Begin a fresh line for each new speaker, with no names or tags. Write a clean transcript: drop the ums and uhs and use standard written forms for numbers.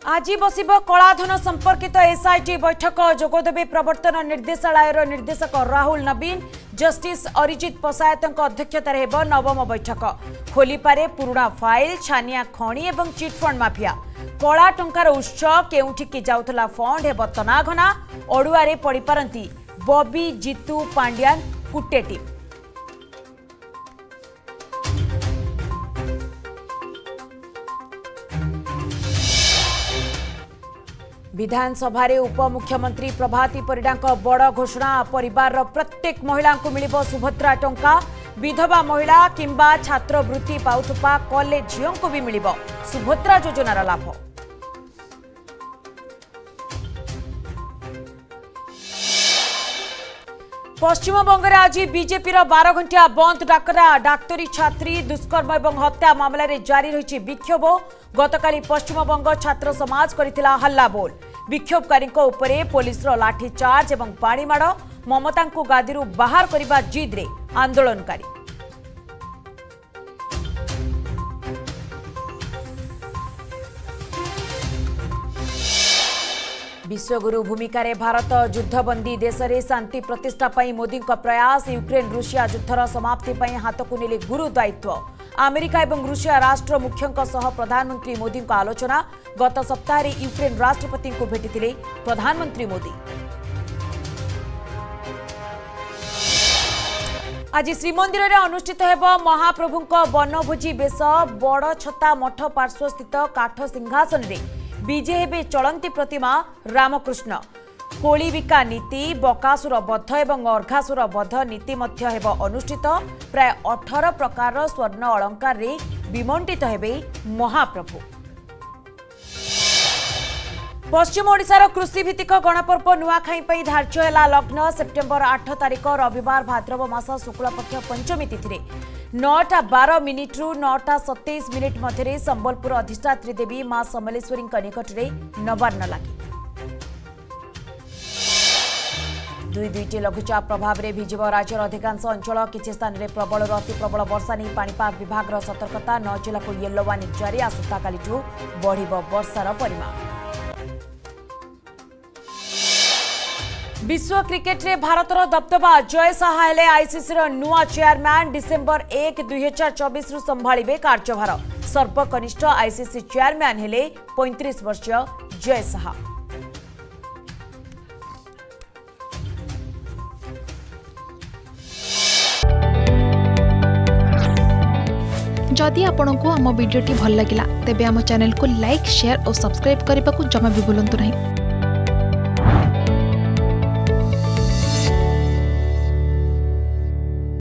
आज बसिब कलाधन संपर्कित एसआईटी बैठक जोगदेवे प्रवर्तन निर्देशालय निर्देशक राहुल नवीन जस्टिस अरिजित पसायत अध्यक्षतार नवम बैठक खोलीपारे पुराणा फाइल छानिया खणी और चिटफंड माफिया कला टंकार उत्स केउठिकी जाउथला फंड हेब तनाघना अड़ुआरे पड़ी पारंती बॉबी जीतू पांड्यान कुटे टीम। विधानसभा उपमुख्यमंत्री प्रभाती परिडा बड़ घोषणा परिवार प्रत्येक महिला को मिलिब सुभद्रा टंका विधवा महिला किंबा छात्रवृत्ति पाउथुपा कॉलेज झीओं को भी मिलिब सुभद्रा योजनार लाभ। पश्चिम बंग में आज बीजेपी 12 घंटिया बंद डाकरा डाक्तरी छात्री दुष्कर्म और हत्या मामला रे जारी रही विक्षोभ। गतकाली पश्चिम बंग छात्र समाज करथिला हल्ला बोल विक्षोभकारी उपरे पुलिस लाठीचार्ज और पाणीमाड़ ममता को गादी बाहर करने जिद रे आंदोलनकारी। विश्वगुरु भूमिका रे भारत युद्धबंदी देश में शांति प्रतिष्ठा मोदी प्रयास यूक्रेन रूसिया युद्धर समाप्ति हाथ को नेले गुरु दायित्व। अमेरिका और रूसिया राष्ट्र मुख्यों सह प्रधानमंत्री मोदी आलोचना। गत सप्ताह यूक्रेन राष्ट्रपति को भेटिथिले प्रधानमंत्री मोदी। आज श्रीमंदिर में अनुष्ठित हेब महाप्रभु बनभोजी बेश बड़ छता मठ पार्श्वस्थित काठ सिंहासन में विजे हेबे चलंती प्रतिमा रामकृष्ण। कोली बिका नीति बकासुर बध और अर्घासुर बध नीति मध्य हेब अनुष्ठित। प्राय 18 प्रकार स्वर्ण अलंकार रे विमंडित हेबे महाप्रभु। पश्चिम ओडिशार कृषि भित्तिक गणपर्व नुआखाई पई धार्य है लग्न सेप्टेम्बर 8 तारिख रविवार भाद्रव मास शुक्लपक्ष पंचमी तिथि 9:12 रु 9:27 मध्य संबलपुर अधिष्ठात्री देवी मां समलेश्वरी निकट में नवान्न लगी। दुईटी लघुचाप प्रभाव में भिजिब राज्यर अधिकांश अंचल किछि स्थान में प्रबल अति प्रबल वर्षा नहीं पाणीपाग विभाग सतर्कता 9 जिला को येलो वार्निंग जारी। आसंताकालिठू बढ़िब वर्षार परिमाण। विश्व क्रिकेट रे भारतर दबदबा जय साहा हेले आईसीसी नुआ चेयरमैन डिसेम्बर 1 2024 रु संभाळिबे कार्यभार। सर्वकनिष्ठ आईसीसी चेयरमैन हेले 35 वर्षीय जय साहा।
जदि आपंक आम भिडी भल लगा तेब आम चैनल को लाइक शेयर और सब्सक्राइब करने को जमा भी भूलु नहीं।